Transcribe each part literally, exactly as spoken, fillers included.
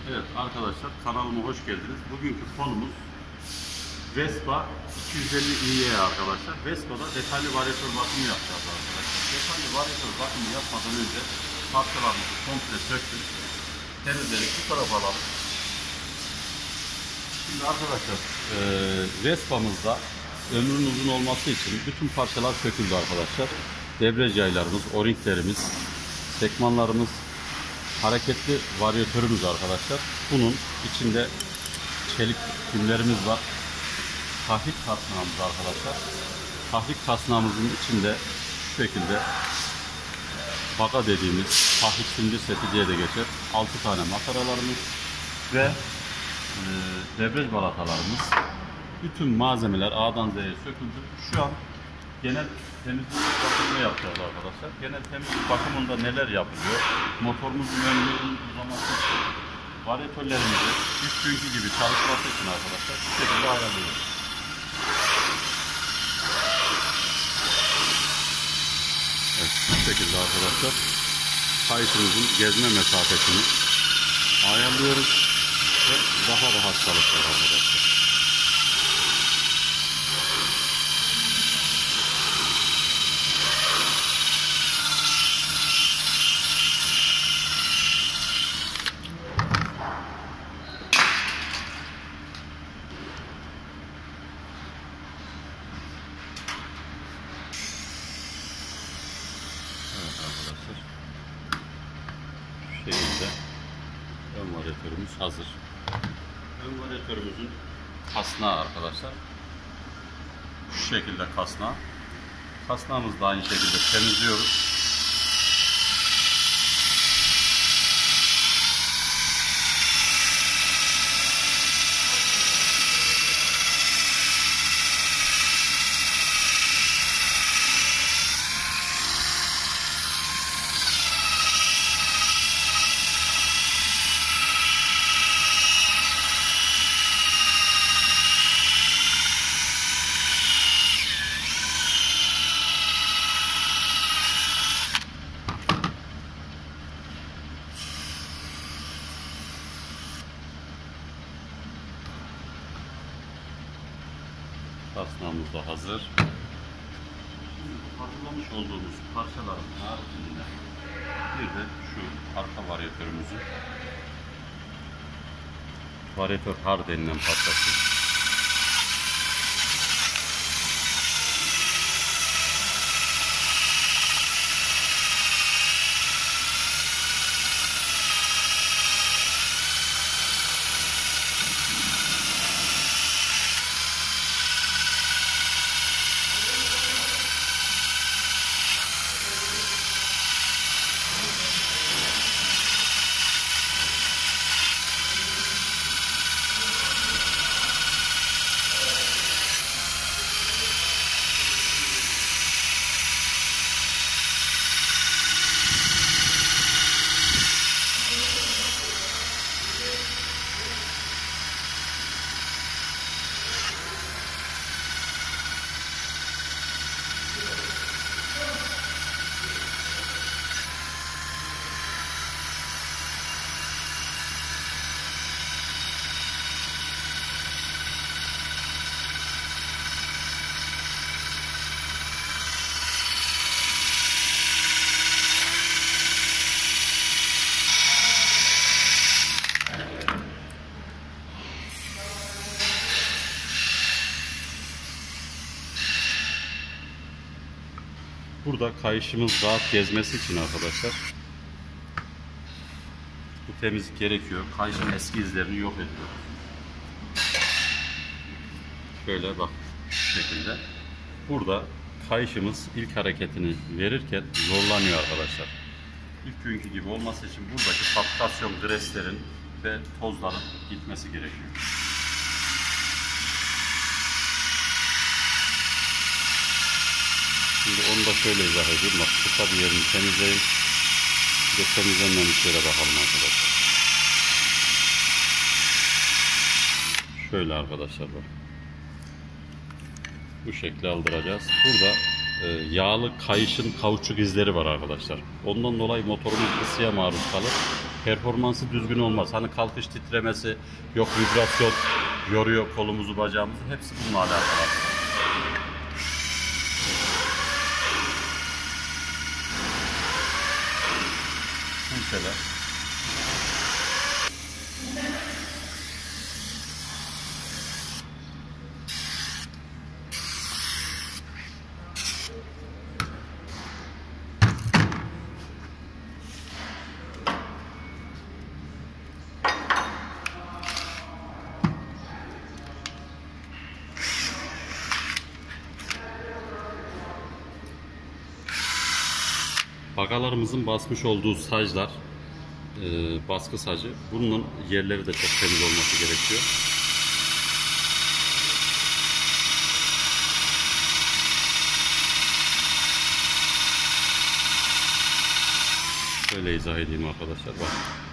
Evet arkadaşlar, kanalıma hoş geldiniz. Bugünkü konumuz Vespa iki yüz elli i'ye arkadaşlar. Vespa'da detaylı varyatör bakımı yapacağız arkadaşlar. Detaylı varyatör bakımı yapmadan önce parçalarımızı komple söktük. Temizledik, bu tarafa alalım. Şimdi arkadaşlar e, Vespa'mızda ömrünün uzun olması için bütün parçalar söküldü arkadaşlar. Debriyaj yaylarımız, o-ringlerimiz, sekmanlarımız, hareketli varyatörümüz arkadaşlar. Bunun içinde çelik tümlerimiz var. Tahrik kasnağımız arkadaşlar. Tahrik kasnağımızın içinde şu şekilde baka dediğimiz tahrik zincir seti diye de geçer. altı tane makaralarımız ve e, debriyaj balatalarımız. Bütün malzemeler A'dan Z'ye söküldü. Şu an genel temizlik bakımını yapacağız arkadaşlar. Genel temizlik bakımında neler yapılıyor? Motorumuzun ömrünün uzaması için, varyatörlerimizi üç günkü gibi çalışması için arkadaşlar bu şekilde ayarlıyoruz. Evet, bu şekilde arkadaşlar kayışımızın gezme mesafesini ayarlıyoruz ve daha rahat çalışıyor arkadaşlar. Arkadaşlar şu şekilde ön varyatörümüz hazır. Ön varyatörümüzün kasnağı arkadaşlar şu şekilde kasnağı. Kasnağımızı da aynı şekilde temizliyoruz. Kasnağımız da hazır. Şimdi hazırlamış olduğumuz parçaların haricinde bir de şu arka varyatörümüzün varyatör har denilen parçası. Burada kayışımız rahat gezmesi için arkadaşlar bu temizlik gerekiyor. Kayışın eski izlerini yok ediyor. Şöyle bak şu şekilde. Burada kayışımız ilk hareketini verirken zorlanıyor arkadaşlar. İlk günkü gibi olması için buradaki fabrikasyon greslerin ve tozların gitmesi gerekiyor. Şimdi onu da şöyle izah edeyim. Bak kısa bir yerini temizleyin. Bir de temizlenmemiş yere bakalım arkadaşlar. Şöyle arkadaşlar bak. Bu şekilde aldıracağız. Burada e, yağlı kayışın kauçuk izleri var arkadaşlar. Ondan dolayı motorumuz ısıya maruz kalır. Performansı düzgün olmaz. Hani kalkış titremesi, yok vibrasyon yoruyor kolumuzu, bacağımızı. Hepsi bununla alakalı. Mesela bagalarımızın basmış olduğu saclar, e, baskı sacı, bunun yerleri de çok temiz olması gerekiyor. Şöyle izah edeyim arkadaşlar. Bak.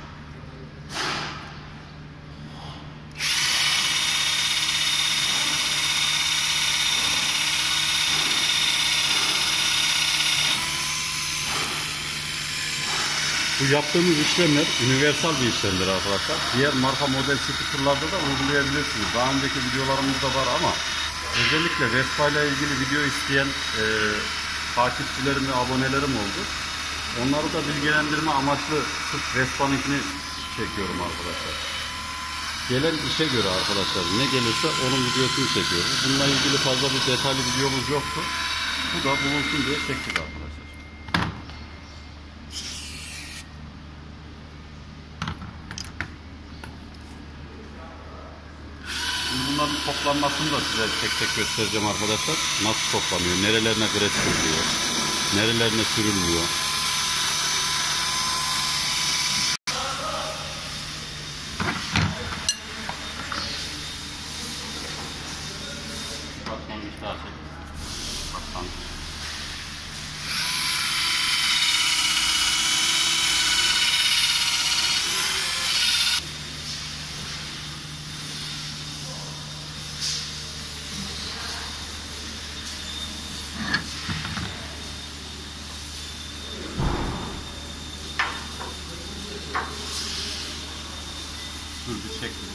Bu yaptığımız işlemler universal bir işlemdir arkadaşlar. Diğer marka model scooter'larda da uygulayabilirsiniz. Daha önceki videolarımızda var ama özellikle Vespa ile ilgili video isteyen e, takipçilerim ve abonelerim oldu. Onları da bilgilendirme amaçlı sırf Vespa'nınkini çekiyorum arkadaşlar. Gelen işe göre arkadaşlar ne gelirse onun videosunu çekiyoruz. Bununla ilgili fazla bir detaylı videomuz yoktu. Bu da bulunsun diye çektik arkadaşlar. Bunların toplanmasını da size tek tek göstereceğim arkadaşlar. Nasıl toplanıyor, nerelerine gres sürülüyor, nerelerine sürülmüyor. Başlangıç daha çek. Başlangıç. Dur bir çektim.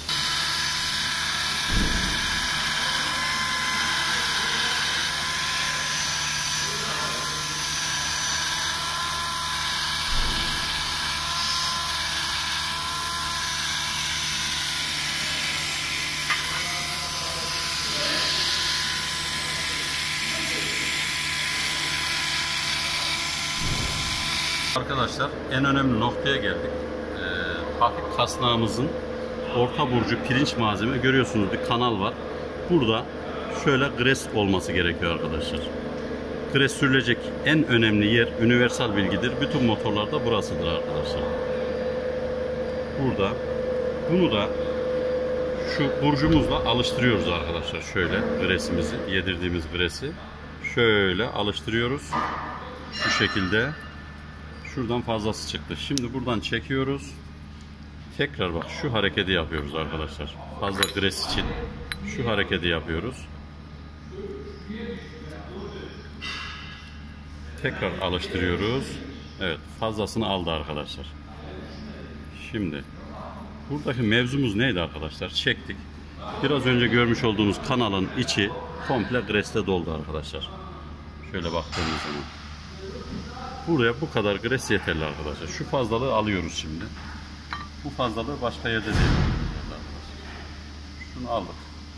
Arkadaşlar en önemli noktaya geldik. Ee, hafif kasnağımızın orta burcu pirinç malzeme, görüyorsunuz bir kanal var. Burada şöyle gres olması gerekiyor arkadaşlar. Gres sürülecek en önemli yer universal bilgidir. Bütün motorlarda burasıdır arkadaşlar. Burada bunu da şu burcumuzla alıştırıyoruz arkadaşlar. Şöyle gresimizi, yedirdiğimiz gresi şöyle alıştırıyoruz. Şu şekilde. Şuradan fazlası çıktı. Şimdi buradan çekiyoruz. Tekrar bak şu hareketi yapıyoruz arkadaşlar. Fazla gres için şu hareketi yapıyoruz. Tekrar alıştırıyoruz. Evet, fazlasını aldı arkadaşlar. Şimdi buradaki mevzumuz neydi arkadaşlar? Çektik. Biraz önce görmüş olduğunuz kanalın içi komple gresle doldu arkadaşlar. Şöyle baktığımız zaman. Buraya bu kadar gres yeterli arkadaşlar. Şu fazlalığı alıyoruz şimdi. Bu fazlalığı başka yerde değil. Şunu aldık.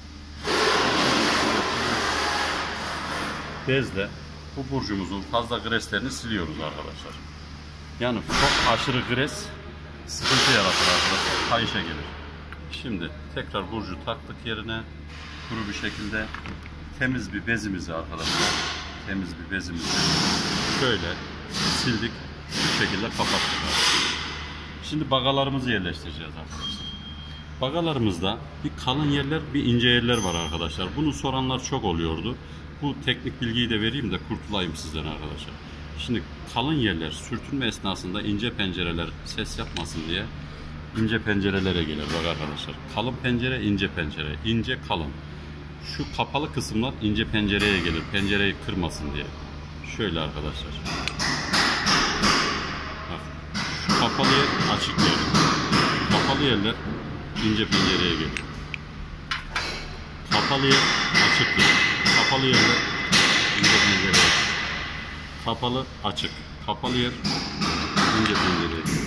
Bezle bu burcumuzun fazla greslerini siliyoruz arkadaşlar. Yani çok aşırı gres sıkıntı yaratır arkadaşlar. Kayışa gelir. Şimdi tekrar burcu taktık yerine. Kuru bir şekilde temiz bir bezimizi arkadaşlar. Temiz bir bezimizi şöyle sildik. Bu şekilde kapattık. Şimdi bagalarımızı yerleştireceğiz arkadaşlar. Bagalarımızda bir kalın yerler, bir ince yerler var arkadaşlar. Bunu soranlar çok oluyordu. Bu teknik bilgiyi de vereyim de kurtulayım sizden arkadaşlar. Şimdi kalın yerler sürtünme esnasında ince pencereler ses yapmasın diye ince pencerelere gelir bak arkadaşlar. Kalın pencere, ince pencere, ince kalın. Şu kapalı kısımlar ince pencereye gelir. Pencereyi kırmasın diye. Şöyle arkadaşlar. Bak, şu kapalı yer açık yer. Kapalı yerler ince pencereye gelir. Kapalı yer açık yer. Kapalı yerler ince pencereye gelir. Kapalı açık. Kapalı yer ince pencereye gelir.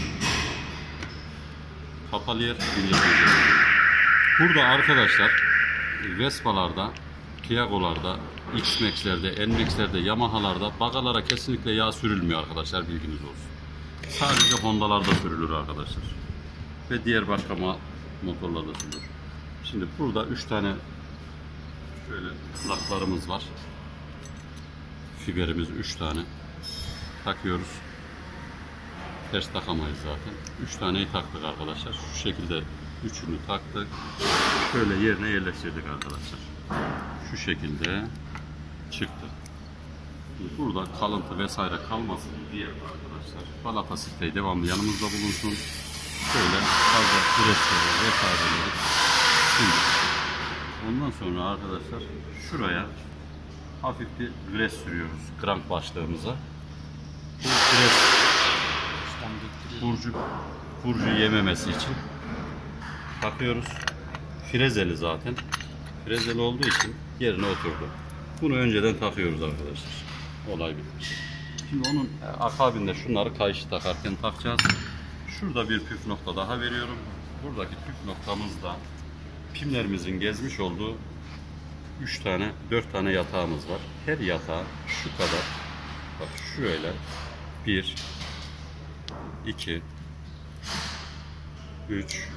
Kapalı yer ince pencereye gelir. Burada arkadaşlar Vespa'larda, Tiago'larda, X-Max'lerde, N-Max'lerde, Yamaha'larda bagalara kesinlikle yağ sürülmüyor arkadaşlar, bilginiz olsun. Sadece Honda'larda sürülür arkadaşlar. Ve diğer başka motorlarda sürülür. Şimdi burada üç tane şöyle plaklarımız var. Fiberimiz üç tane. Takıyoruz. Ters takamayız zaten. üç taneyi taktık arkadaşlar. Şu şekilde üçünü taktık. Şöyle yerine yerleştirdik arkadaşlar. Şu şekilde çıktı. Burada kalıntı vesaire kalmasın diye arkadaşlar balata spreyi devamlı yanımızda bulunsun. Şöyle fazla süreçleri vesaireleri sildik. Ondan sonra arkadaşlar şuraya hafif bir gres sürüyoruz krank başlığımıza. Bu gres burcu, burcu yememesi için takıyoruz. Frezeli zaten. Frezeli olduğu için yerine oturdu. Bunu önceden takıyoruz arkadaşlar. Olay bitmiş. Şimdi onun akabinde şunları kayışı takarken takacağız. Şurada bir püf nokta daha veriyorum. Buradaki püf noktamızda pimlerimizin gezmiş olduğu üç tane, dört tane yatağımız var. Her yatağa şu kadar, bak şöyle bir, iki, üç,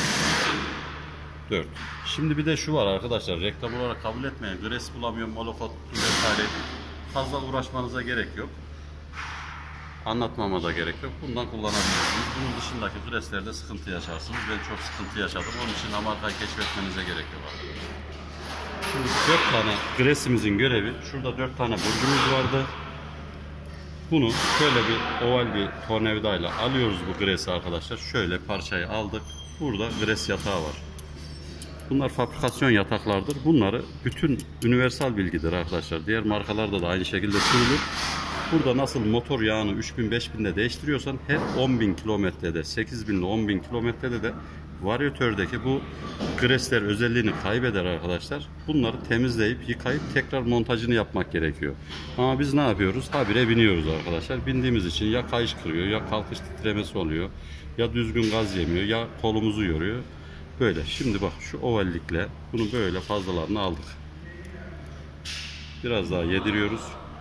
dört. Şimdi bir de şu var arkadaşlar, reklam olarak kabul etmeyin. Gres bulamıyorum, molokot vesaire. Fazla uğraşmanıza gerek yok. Anlatmama da gerek yok. Bundan kullanabilirsiniz. Bunun dışındaki greslerde sıkıntı yaşarsınız. Ben çok sıkıntı yaşadım. Onun için Amerika'yı keşfetmenize gerek yok. Şimdi dört tane gresimizin görevi, şurada dört tane burcumuz vardı. Bunu şöyle bir oval bir tornavidayla alıyoruz bu gresi arkadaşlar. Şöyle parçayı aldık. Burada gres yatağı var. Bunlar fabrikasyon yataklardır. Bunları bütün universal bilgidir arkadaşlar. Diğer markalarda da aynı şekilde sürülür. Burada nasıl motor yağını üç bin beş binde değiştiriyorsan her on bin kilometrede, sekiz bin ile on bin kilometrede de varyatördeki bu gresler özelliğini kaybeder arkadaşlar. Bunları temizleyip yıkayıp tekrar montajını yapmak gerekiyor. Ama biz ne yapıyoruz? Habire biniyoruz arkadaşlar. Bindiğimiz için ya kayış kırıyor, ya kalkış titremesi oluyor, ya düzgün gaz yemiyor, ya kolumuzu yoruyor. Böyle. Şimdi bak şu ovallikle bunu böyle fazlalarını aldık. Biraz daha yediriyoruz.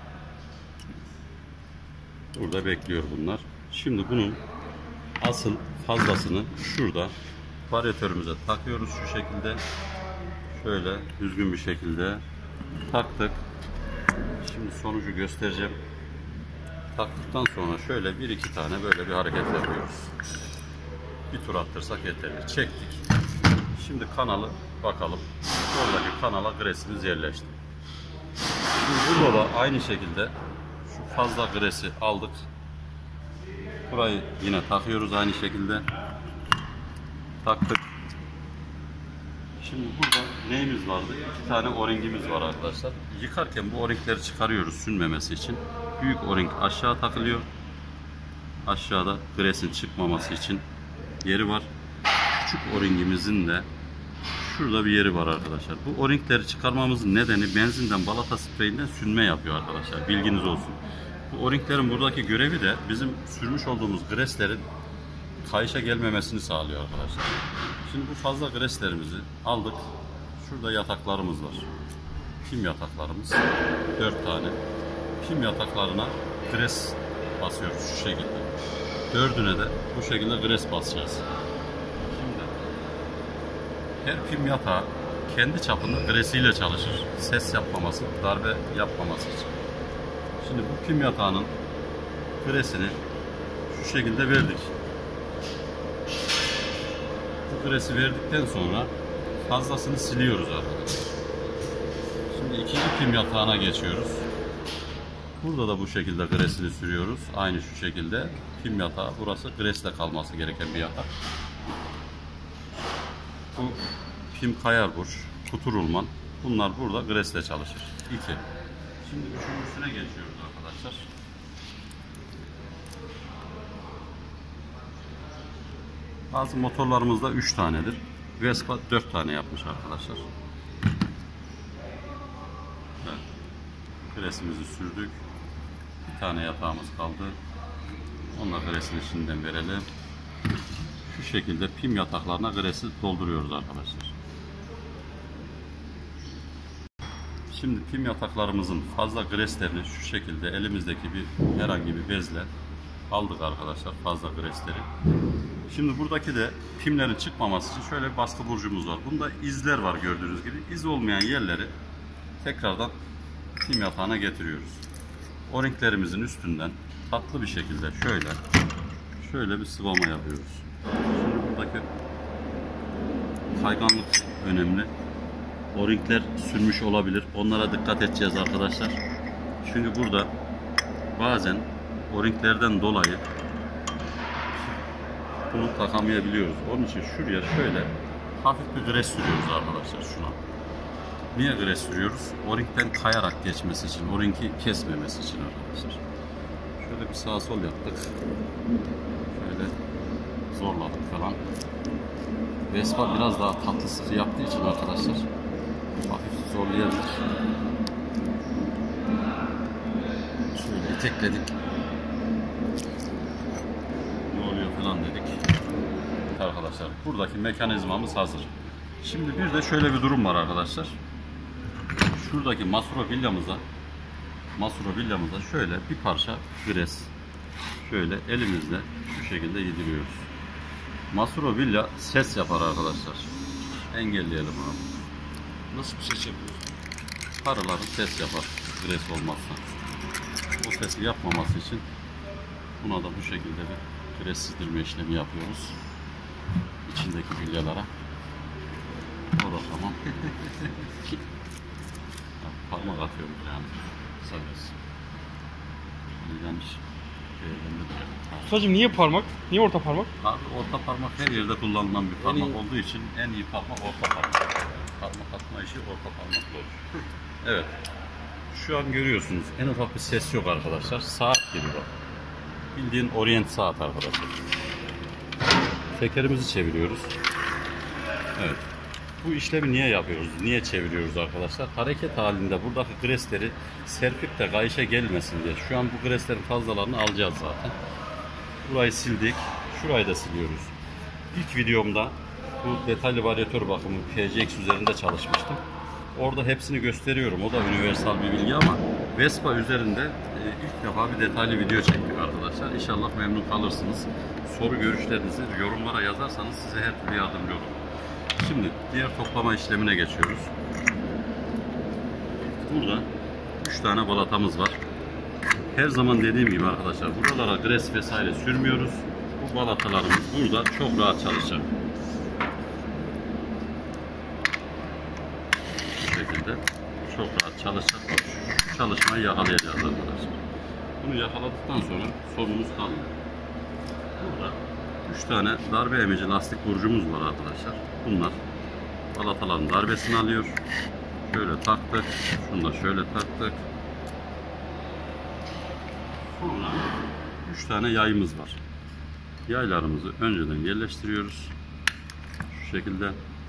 Burada bekliyor bunlar. Şimdi bunun asıl fazlasını şurada varyatörümüze takıyoruz şu şekilde. Şöyle düzgün bir şekilde taktık. Şimdi sonucu göstereceğim. Taktıktan sonra şöyle bir iki tane böyle bir hareket yapıyoruz. Bir tur attırsak yeterli. Çektik. Şimdi kanalı bakalım. Oradaki kanala gresimiz yerleşti. Şimdi burada da aynı şekilde şu fazla gresi aldık. Burayı yine takıyoruz aynı şekilde. Taktık. Şimdi burada neyimiz vardı? İki tane o-ringimiz var arkadaşlar. Yıkarken bu o-ringleri çıkarıyoruz sünmemesi için. Büyük o-ring aşağı takılıyor. Aşağıda gresin çıkmaması için yeri var. Küçük o-ringimizin de şurada bir yeri var arkadaşlar. Bu o-ringleri çıkarmamızın nedeni benzinden balata spreyinden sünme yapıyor arkadaşlar. Bilginiz olsun. Bu o-ringlerin buradaki görevi de bizim sürmüş olduğumuz greslerin kayışa gelmemesini sağlıyor arkadaşlar. Şimdi bu fazla greslerimizi aldık. Şurada yataklarımız var. Pim yataklarımız. dört tane. Pim yataklarına gres basıyoruz şu şekilde. Dördüne de bu şekilde gres basacağız. Şimdi her pim yatağı kendi çapında gresiyle çalışır. Ses yapmaması, darbe yapmaması için. Şimdi bu pim yatağının gresini şu şekilde verdik. Bu gresi verdikten sonra fazlasını siliyoruz arkadaşlar. Şimdi ikinci pim yatağına geçiyoruz. Burada da bu şekilde gresini sürüyoruz. Aynı şu şekilde pim yatağı. Burası gresle kalması gereken bir yatak. Bu pim kayar burç, kutu rulman. Bunlar burada gresle çalışır. iki. Şimdi üçüncüsüne geçiyoruz arkadaşlar. Bazı motorlarımızda üç tanedir. Vespa dört tane yapmış arkadaşlar. Evet. Gresimizi sürdük. Bir tane yatağımız kaldı. Onunla gresini şimdiden verelim. Şu şekilde pim yataklarına gresi dolduruyoruz arkadaşlar. Şimdi pim yataklarımızın fazla greslerini şu şekilde elimizdeki bir herhangi bir bezle aldık arkadaşlar, fazla gresleri. Şimdi buradaki de pimlerin çıkmaması için şöyle bir baskı burcumuz var. Bunda izler var gördüğünüz gibi. İz olmayan yerleri tekrardan pim yatağına getiriyoruz. O-ringlerimizin üstünden tatlı bir şekilde şöyle şöyle bir sıvama yapıyoruz. Şimdi buradaki kayganlık önemli. O-ringler sürmüş olabilir. Onlara dikkat edeceğiz arkadaşlar. Çünkü burada bazen o-ringlerden dolayı bunu takamayabiliyoruz. Onun için şuraya şöyle hafif bir gres sürüyoruz arkadaşlar şuna. Niye gres sürüyoruz? O-ringden kayarak geçmesi için, o-ringi kesmemesi için arkadaşlar. Şöyle bir sağ sol yaptık. Şöyle zorladık falan. Vespa biraz daha tatlı sıkı yaptığı için arkadaşlar hafif zorlayabilir. Şöyle itekledik. Ne oluyor falan dedik. Arkadaşlar buradaki mekanizmamız hazır. Şimdi bir de şöyle bir durum var arkadaşlar. Şuradaki Masuro villamıza Masuro villamıza şöyle bir parça gres şöyle elimizle şu şekilde yediriyoruz. Masuro villa ses yapar arkadaşlar. Engelleyelim abi. Nasıl bir ses yapıyor? Paraları ses yapar gres olmazsa. O sesi yapmaması için buna da bu şekilde bir gres sildirme işlemi yapıyoruz. İçindeki villalara. O da tamam. Parmak atıyoruz yani. Sadece. Yanlış. Ustacığım niye parmak? Niye orta parmak? Abi orta parmak her yerde kullanılan bir parmak iyi olduğu için en iyi parmak orta parmak. Parmak atma işi orta parmakla olur. Evet. Şu an görüyorsunuz en ufak bir ses yok arkadaşlar. Saat gibi bak. Bildiğin orient saat arkadaşlar. Tekerimizi çeviriyoruz. Evet. Bu işlemi niye yapıyoruz? Niye çeviriyoruz arkadaşlar? Hareket halinde buradaki gresleri serpip de kayışa gelmesin diye. Şu an bu greslerin fazlalarını alacağız zaten. Burayı sildik. Şurayı da siliyoruz. İlk videomda bu detaylı varyatör bakımı P C X üzerinde çalışmıştım. Orada hepsini gösteriyorum. O da universal bir bilgi ama Vespa üzerinde ilk defa bir detaylı video çektik arkadaşlar. İnşallah memnun kalırsınız. Soru görüşlerinizi yorumlara yazarsanız size her türlü yardımcı olurum. Şimdi diğer toplama işlemine geçiyoruz. Burada üç tane balatamız var. Her zaman dediğim gibi arkadaşlar buralara gres vesaire sürmüyoruz. Bu balatalarımız burada çok rahat çalışacak. Bu şekilde çok rahat çalışacak. Bak, şu çalışmayı yakalayacağız arkadaşlar. Bunu yakaladıktan sonra sorunumuz kalmıyor. Burada üç tane darbe emici lastik burcumuz var arkadaşlar. Bunlar balataların darbesini alıyor. Şöyle taktık. Şunu da şöyle taktık. Sonra üç tane yayımız var. Yaylarımızı önceden yerleştiriyoruz. Şu şekilde.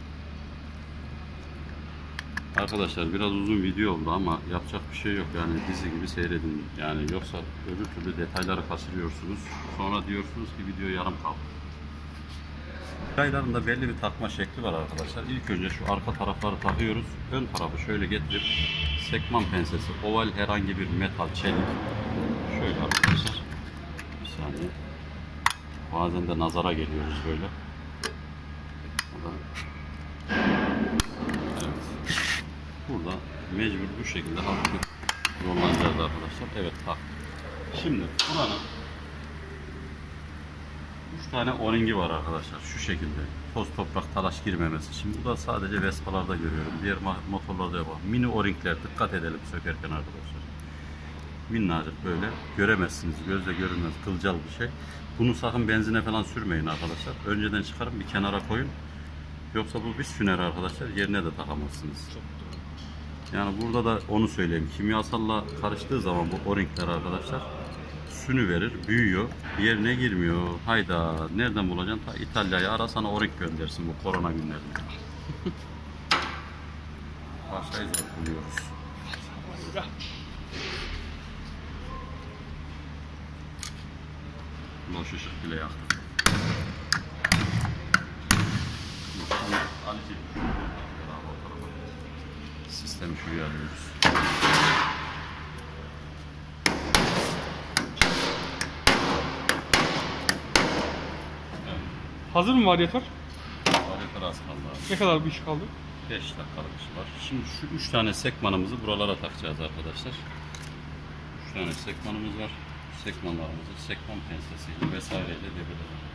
Arkadaşlar biraz uzun video oldu ama yapacak bir şey yok. Yani dizi gibi seyredin. Yani yoksa öbür türlü detayları kaçırıyorsunuz. Sonra diyorsunuz ki video yarım kaldı. Yaylarında belli bir takma şekli var arkadaşlar. İlk önce şu arka tarafları takıyoruz. Ön tarafı şöyle getirip sekman pensesi, oval herhangi bir metal, çelik. Şöyle arkadaşlar. Bir saniye. Bazen de nazara geliyoruz böyle. Evet. Burada mecbur bu şekilde hafif yollanacağız arkadaşlar. Evet tak. Şimdi buranın üç tane o-ringi var arkadaşlar. Şu şekilde. Toz toprak talaş girmemesi için. Bu da sadece Vespa'larda görüyorum. Diğer motorlarda yok. Mini o-ringler dikkat edelim sökerken arkadaşlar. Minnacık böyle göremezsiniz. Gözle görünmez kılcal bir şey. Bunu sakın benzine falan sürmeyin arkadaşlar. Önceden çıkarın bir kenara koyun. Yoksa bu bir süner arkadaşlar. Yerine de takamazsınız. Çok doğru. Yani burada da onu söyleyeyim. Kimyasalla karıştığı zaman bu o-ringler arkadaşlar sünü verir, büyüyor. Bir yerine girmiyor. Hayda, nereden bulacaksın? Ta İtalya'ya ara, sana o-ring göndersin bu korona günlerinde. Parçayı zor buluyoruz. Loş ışık bile yaktık. Sistemi şuraya alıyoruz. Hazır mı varyatör? Varyatör az kaldı abi. Ne kadar bir iş kaldı? beş dakikalık iş var. Şimdi şu üç tane sekmanımızı buralara takacağız arkadaşlar. üç tane sekmanımız var. Sekmanlarımızı sekman pensesiyle vesaireyle devreleyelim.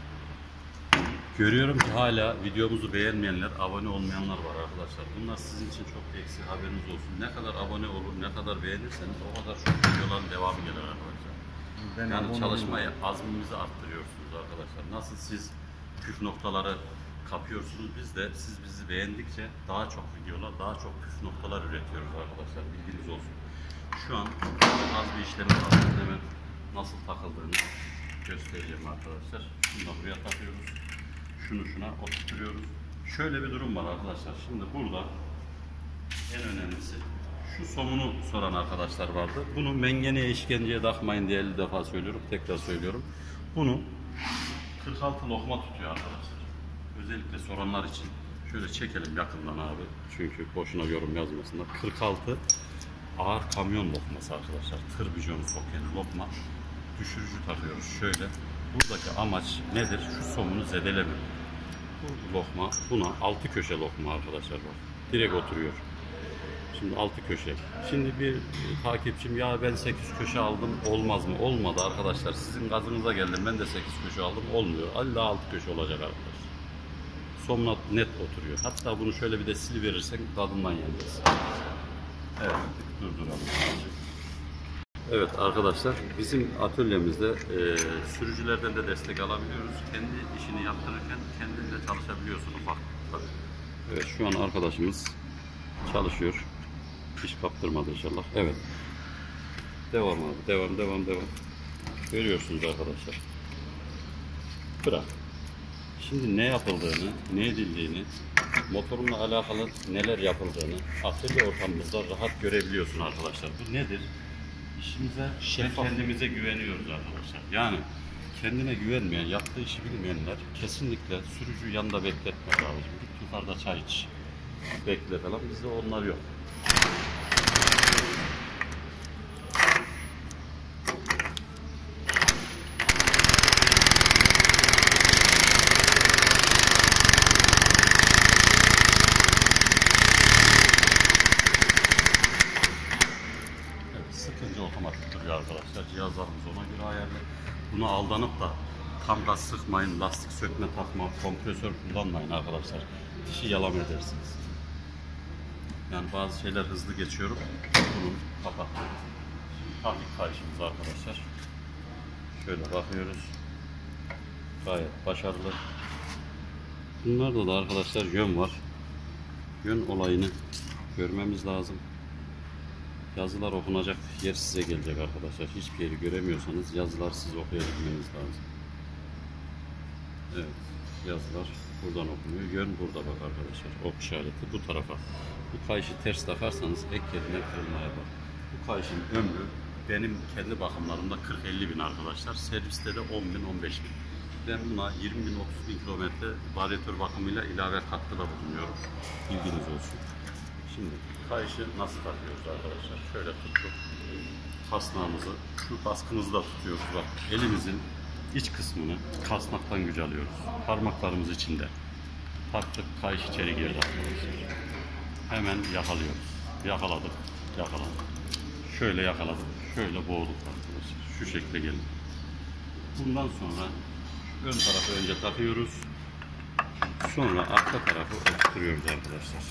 Görüyorum ki hala videomuzu beğenmeyenler, abone olmayanlar var arkadaşlar. Bunlar sizin için çok eksi, haberiniz olsun. Ne kadar abone olur, ne kadar beğenirseniz o kadar çok videoların devamı gelir arkadaşlar. Ben yani çalışmayı, azmimizi arttırıyorsunuz arkadaşlar. Nasıl siz püf noktaları kapıyorsunuz, biz de siz bizi beğendikçe daha çok videolar, daha çok püf noktalar üretiyoruz arkadaşlar. Bilginiz olsun. Şu an az bir işlemi var. Hemen nasıl takıldığını göstereceğim arkadaşlar. Şunu da buraya takıyoruz. Şunu şuna oturtuyoruz. Şöyle bir durum var arkadaşlar. Şimdi burada en önemlisi şu somunu soran arkadaşlar vardı. Bunu mengeneye, işkenceye takmayın diye elli defa söylüyorum. Tekrar söylüyorum. Bunu kırk altı lokma tutuyor arkadaşlar. Özellikle soranlar için. Şöyle çekelim yakından abi. Çünkü boşuna yorum yazmasınlar. kırk altı ağır kamyon lokması arkadaşlar. Tır bijonu sokken lokma. Düşürücü takıyoruz. Şöyle. Buradaki amaç nedir? Şu somunu zedeleme. Bu lokma buna altı köşe lokma arkadaşlar bak. Direkt oturuyor. Şimdi altı köşe. Şimdi bir takipçim ya ben sekiz köşe aldım olmaz mı? Olmadı arkadaşlar. Sizin gazınıza geldim. Ben de sekiz köşe aldım. Olmuyor. Allah altı köşe olacak arkadaşlar. Somla net oturuyor. Hatta bunu şöyle bir de siliverirsek tadından yeneceğiz. Evet. Durduralım. Evet arkadaşlar, bizim atölyemizde e, sürücülerden de destek alabiliyoruz. Kendi işini yaptırırken kendin de çalışabiliyorsun ufak ufak. Evet, şu an arkadaşımız çalışıyor. İş kaptırmadı inşallah. Evet. Devam abi, devam, devam, devam. Görüyorsunuz arkadaşlar. Bırak. Şimdi ne yapıldığını, ne edildiğini, motorunla alakalı neler yapıldığını atölye ortamımızda rahat görebiliyorsun arkadaşlar. Bu nedir? İşimize ve kendimize güveniyoruz arkadaşlar. Yani kendine güvenmeyen, yaptığı işi bilmeyenler kesinlikle sürücü yanında bekletmez abicim. Git yukarıda çay iç, bekle falan. Bizde onlar yok. Sıkınca otomatik duruyor arkadaşlar. Cihazlarımız ona göre ayarlı. Buna aldanıp da tam gaz sıkmayın, lastik sökme takma, kompresör kullanmayın arkadaşlar. Dişi yalan edersiniz. Yani bazı şeyler hızlı geçiyorum. Bunu kapattım. Hafif kayışımız arkadaşlar. Şöyle bakıyoruz. Gayet başarılı. Bunlarda da arkadaşlar yön var. Yön olayını görmemiz lazım. Yazılar okunacak yer size gelecek arkadaşlar. Hiçbir yeri göremiyorsanız yazılar siz okuyabilmeniz lazım. Evet, yazılar buradan okunuyor. Yön burada bak arkadaşlar. Ok işareti bu tarafa. Bu kayışı ters takarsanız ek yerine kırılmaya bak. Bu kayışın ömrü benim kendi bakımlarımda kırk elli bin arkadaşlar. Serviste de on bin on beş bin. Ben buna yirmi bin otuz bin kilometre varyatör bakımıyla ilave katkıda bulunuyorum. Bilginiz olsun. Şimdi kayışı nasıl takıyoruz arkadaşlar? Şöyle tuttuk. Kasnağımızı, şu baskımızı da tutuyoruz. Bak elimizin iç kısmını kasnaktan güç alıyoruz. Parmaklarımız içinde. Taktık, kayış içeri girdi arkadaşlar. Hemen yakalıyoruz. Yakaladık, yakaladık. Şöyle yakaladık, şöyle boğduk arkadaşlar. Şu şekilde gelin. Bundan sonra ön tarafı önce takıyoruz. Sonra arka tarafı oturtuyoruz arkadaşlar.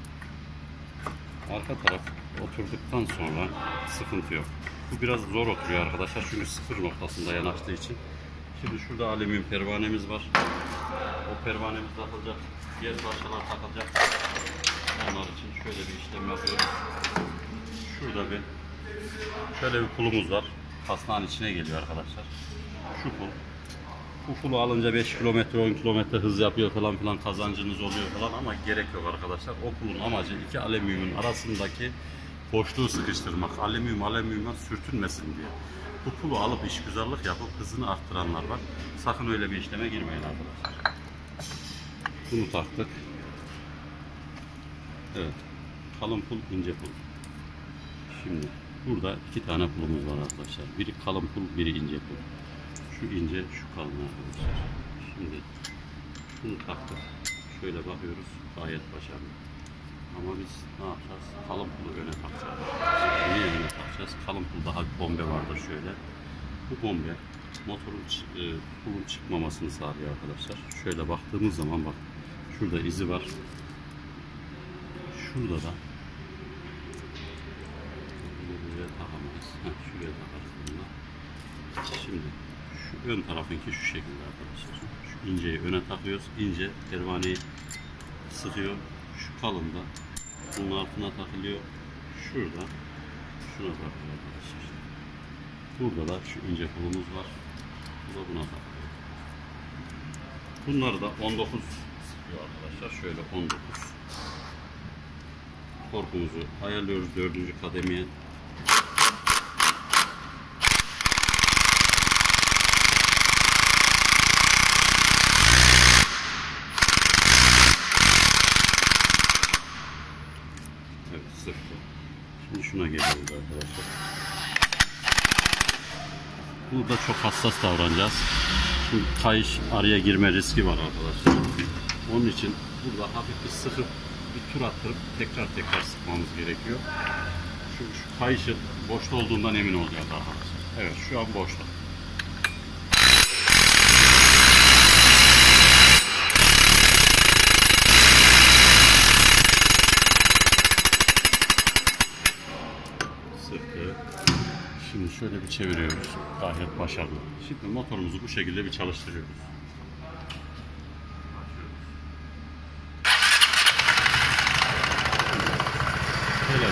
Arka taraf oturduktan sonra sıkıntı yok. Bu biraz zor oturuyor arkadaşlar çünkü sıfır noktasında yanaştığı için. Şimdi şurada alüminyum pervanemiz var. o pervanemiz takılacak. Diğer parçalar takılacak. Onlar için şöyle bir işlem yapıyoruz. Şurada bir şöyle bir pulumuz var. Kasnağın içine geliyor arkadaşlar. Şu pul. Bu pulu alınca beş kilometre on kilometre hız yapıyor falan filan, kazancınız oluyor falan ama gerek yok arkadaşlar. O pulun amacı iki alüminyumun arasındaki boşluğu sıkıştırmak. Alüminyum alüminyuma sürtünmesin diye. Bu pulu alıp işgüzarlık yapıp hızını arttıranlar var. Sakın öyle bir işleme girmeyin arkadaşlar. Bunu taktık. Evet. Kalın pul, ince pul. Şimdi burada iki tane pulumuz var arkadaşlar. Biri kalın pul, biri ince pul. Şu ince, şu kalın arkadaşlar. Şimdi şunu taktık. Şöyle bakıyoruz. Gayet başarılı. Ama biz ne yapacağız? Kalın pulu öne takacağız. Niye öne takacağız? Kalın pul daha bir bombe vardır şöyle. Bu bombe motorun e, pulun çıkmamasını sağlıyor arkadaşlar. Şöyle baktığımız zaman bak. Şurada izi var. Şurada da buraya takamayız. Heh, şuraya takarız bununla. Şimdi şu ön tarafınki şu şekilde arkadaşlar. Şu inceyi öne takıyoruz. İnce pervaneyi sıkıyor. Şu kalın da bunun altına takılıyor. Şurada şuna takılıyor arkadaşlar. Burada da şu ince pulumuz var. Bu da buna takılıyor. Bunları da on dokuz sıkıyor arkadaşlar. Şöyle on dokuz. Torkumuzu ayarlıyoruz dördüncü kademeye. Evet, sıktı. Şimdi şuna geliyoruz arkadaşlar. Burada çok hassas davranacağız. Şimdi kayış araya girme riski var arkadaşlar. Onun için burada hafif bir sıkıp bir tur attırıp tekrar tekrar sıkmamız gerekiyor. Şu, şu kayışın boşta olduğundan emin olacağız arkadaşlar. Evet, şu an boşta. Sıktı. Şimdi şöyle bir çeviriyoruz. Gayet başarılı. Şimdi motorumuzu bu şekilde bir çalıştırıyoruz. Şöyle.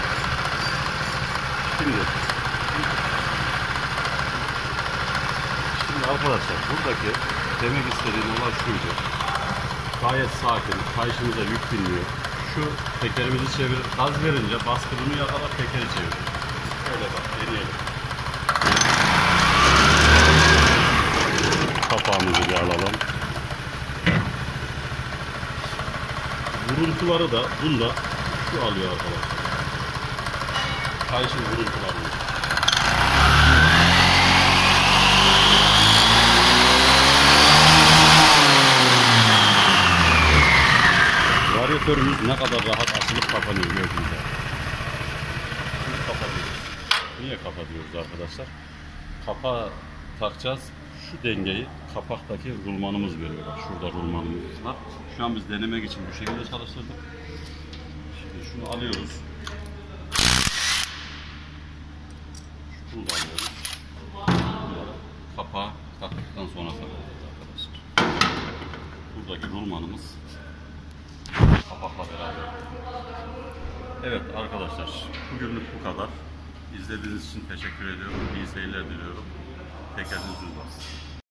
Şimdi Şimdi arkadaşlar buradaki demek istediğim olay şuydu. Gayet sakin. Kayışımıza yük binmiyor. Şu tekerimizi çevirip gaz verince baskı bunu yakalar, tekeri çevirir. Şöyle bak, deneyelim. Kapağımızı bir alalım. Vuruntuları da bunda şu alıyor arkadaşlar. Kayışın vuruntularını. Varyatörümüz ne kadar rahat açılıp kapanıyor gördüğünüz gibi. Şimdi kapatıyoruz. Niye kapatıyoruz arkadaşlar? Kapağı takacağız. Şu dengeyi kapaktaki rulmanımız veriyor. Bak şurada rulmanımız var. Şu an biz denemek için bu şekilde çalıştırdık. Şimdi şunu alıyoruz. Şunu da alıyoruz. Bunları kapağı taktıktan sonra takıyoruz arkadaşlar. Buradaki rulmanımız kapakla beraber. Evet arkadaşlar, bugünlük bu kadar. İzlediğiniz için teşekkür ediyorum. İyi seyirler diliyorum. Tekeriniz düz bassın.